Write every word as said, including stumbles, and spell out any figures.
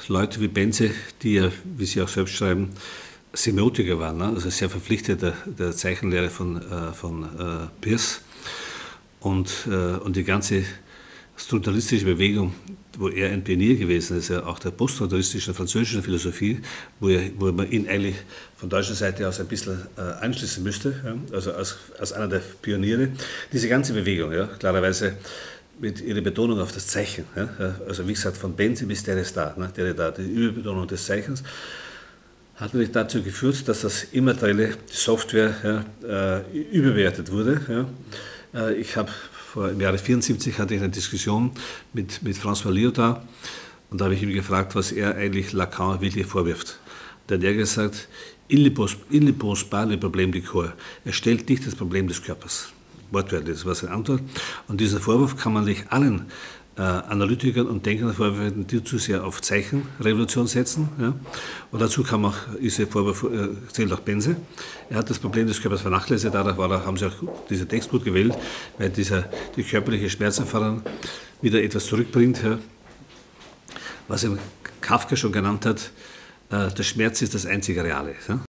Leute wie Bense, die ja, wie Sie auch selbst schreiben, Semiotiker waren, ne? Also sehr verpflichtet der, der Zeichenlehre von, äh, von äh, Peirce und, äh, und die ganze strukturalistische Bewegung, wo er ein Pionier gewesen ist, ja, auch der poststrukturalistischen französischen Philosophie, wo, er, wo man ihn eigentlich von deutscher Seite aus ein bisschen äh, einschließen müsste, ja, also als, als einer der Pioniere. Diese ganze Bewegung, ja, klarerweise mit ihrer Betonung auf das Zeichen, ja, also wie gesagt, von Bense bis Derrida, ne, Derrida, die Überbetonung des Zeichens, hat natürlich dazu geführt, dass das immaterielle, die Software, ja, äh, überbewertet wurde. Ja. Äh, ich habe vor im Jahre vierundsiebzig hatte ich eine Diskussion mit, mit François Lyotard und da habe ich ihn gefragt, was er eigentlich Lacan wirklich vorwirft. Da hat er gesagt, il ne pose pas le problème du corps. Er stellt nicht das Problem des Körpers. Wortwörtlich, das war seine Antwort. Und diesen Vorwurf kann man nicht allen äh, Analytikern und Denkern vorwerfen, die zu sehr auf Zeichenrevolution setzen. Ja. Und dazu kam auch, diese Vorwurf äh, zählt auch Bense. Er hat das Problem des Körpers vernachlässigt, dadurch war er, haben sie auch diesen Text gut gewählt, weil dieser, die körperliche Schmerzerfahrung wieder etwas zurückbringt. Ja. Was eben Kafka schon genannt hat, äh, der Schmerz ist das einzige Reale. Ja.